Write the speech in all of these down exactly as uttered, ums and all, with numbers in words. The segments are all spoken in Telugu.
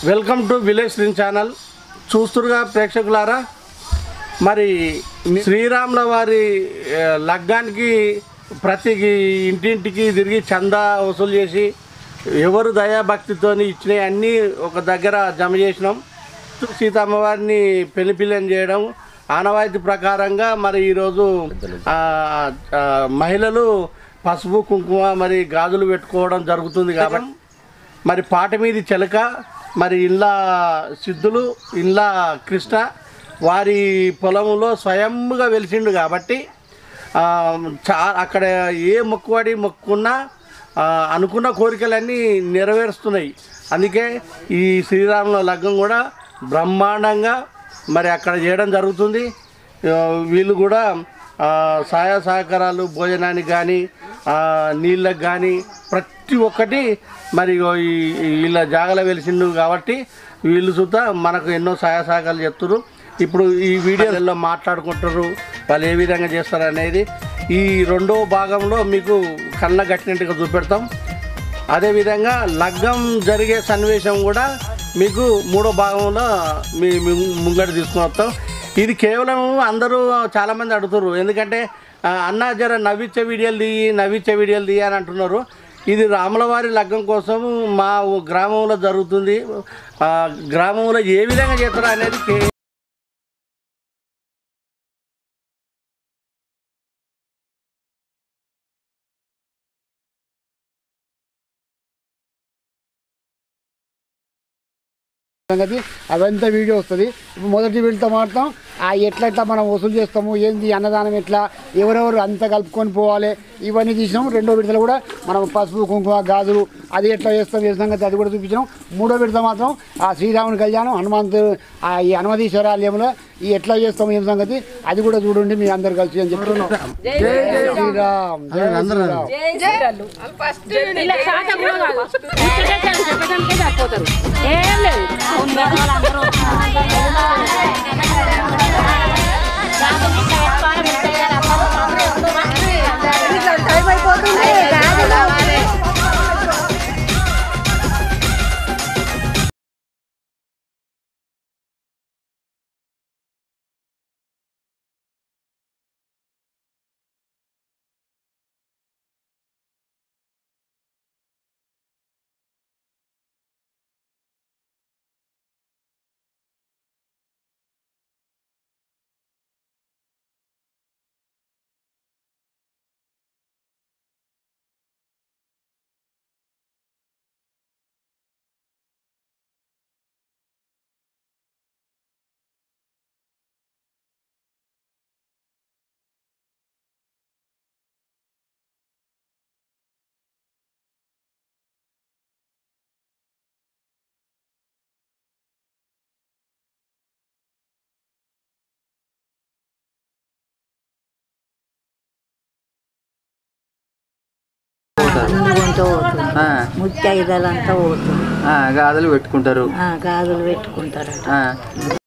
Welcome to village screen channel. చూస్తురుగా ప్రేక్షకులారా, మరి శ్రీరాముల వారి లగ్గానికి ప్రతి ఇంటింటికి తిరిగి చందా వసూలు చేసి ఎవరు దయాభక్తితో ఇచ్చినవి అన్నీ ఒక దగ్గర జమ చేసినాం. సీతమ్మవారిని పెళ్లిపిల్లని చేయడం ఆనవాయితీ ప్రకారంగా మరి ఈరోజు మహిళలు పసుపు కుంకుమ మరి గాజులు పెట్టుకోవడం జరుగుతుంది. కాబట్టి మరి పాట మీది చిలక మరి ఇళ్ళ సిద్ధులు ఇళ్ళ కృష్ణ వారి పొలంలో స్వయంగా వెలిసిండు కాబట్టి చా అక్కడ ఏ మొక్కుబడి మొక్కున్నా అనుకున్న కోరికలన్నీ నెరవేరుస్తున్నాయి. అందుకే ఈ శ్రీరాముల లగ్గం కూడా బ్రహ్మాండంగా మరి అక్కడ చేయడం జరుగుతుంది. వీళ్ళు కూడా సహాయ సహకారాలు భోజనానికి కానీ నీళ్ళకి కానీ ప్రతి ఒక్కటి మరి వీళ్ళ జాగలో వెలిసిండు కాబట్టి వీళ్ళు సుతా మనకు ఎన్నో సహాయ సహకారాలు చెప్తున్నారు. ఇప్పుడు ఈ వీడియోలలో మాట్లాడుకుంటారు వాళ్ళు ఏ విధంగా చేస్తారు అనేది ఈ రెండో భాగంలో మీకు కళ్ళ కట్టినట్టుగా చూపెడతాం. అదేవిధంగా లగ్గం జరిగే సన్నివేశం కూడా మీకు మూడో భాగంలో మీ ముంగట తీసుకుని వస్తాం. ఇది కేవలం అందరూ చాలామంది అడుగుతారు, ఎందుకంటే అన్న జర నవ్విచ్చే వీడియోలు తీయి నవ్విచ్చే వీడియోలు తీయి అని అంటున్నారు. ఇది రాములవారి లగ్గం కోసం మా గ్రామంలో జరుగుతుంది. గ్రామంలో ఏ విధంగా చేస్తారో అనేది సంగతి అవంతా వీడియో వస్తుంది. ఇప్పుడు మొదటి వీడియోతో మాట్లాడతాం. ఆ ఎట్లా ఎట్లా మనం వసూలు చేస్తాము, ఏంది అన్నదానం ఎట్లా ఎవరెవరు అంతా కలుపుకొని పోవాలి ఇవన్నీ తీసినాం. రెండో విడతలు కూడా మనం పసుపు కుంకుమ గాజులు అది ఎట్లా చేస్తాం ఏ సంగతి అది కూడా చూపించినాం. మూడో విడత మాత్రం ఆ శ్రీరాముని కళ్యాణం హనుమంతు ఆ ఈ హనుమతీశ్వర ఆలయంలో ఈ ఎట్లా చేస్తాం ఏం సంగతి అది కూడా చూడండి మీ అందరు కలిసి అని చెప్తున్నాం. జై శ్రీరామ్ జై ముత్తైదలంతా పోతుంది. గాజులు పెట్టుకుంటారు గాజులు పెట్టుకుంటారు.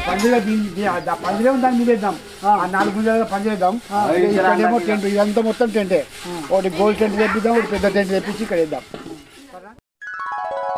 పందిరిగా దీన్ని పందిరే దాన్ని మీద వేద్దాం ఆ నాలుగు గుంజలుగా పందిరేద్దాం ఇక్కడేమో టెంట్ ఇదంతా మొత్తం టెంటే ఒకటి గోల్డ్ టెంట్ తెప్పిద్దాం ఒకటి పెద్ద టెంట్ తెప్పించి ఇక్కడ వేద్దాం